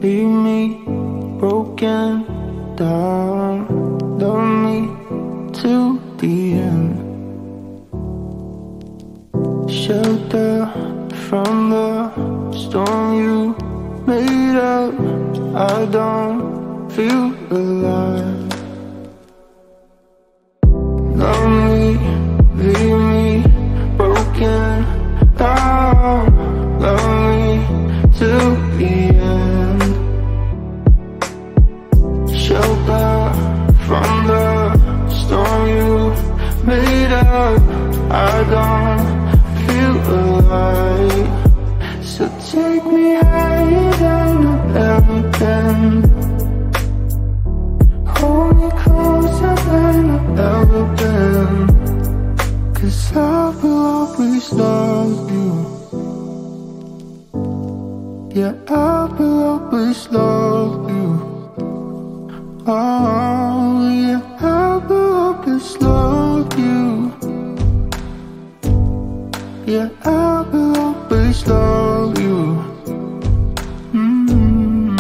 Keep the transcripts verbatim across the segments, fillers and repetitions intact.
leave me broken down. Love me to the end. Shelter from the storm you made up. I don't feel alive. Love me, leave me broken down. Love me to the end. Shelter from the storm you made up. I don't feel alive. So take me higher than I've ever been. Hold me closer than I've ever been. 'Cause I will always love you. Yeah, I will always love you. Oh, yeah, I will always love you. Yeah, I will always love you. Mm-hmm.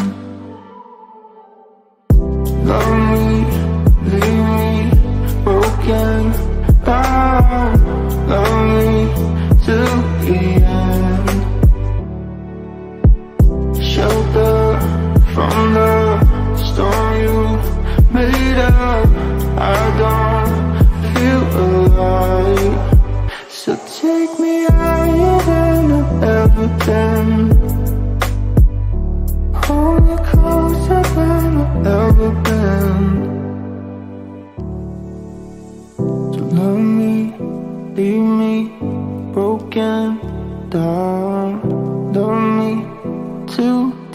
Love me, leave me broken down. Love me to the end. Shelter from the storm you made up. I don't feel alive. So take me higher than I've ever been. Hold me closer than I've ever been. So love me, leave me broken down. Love me to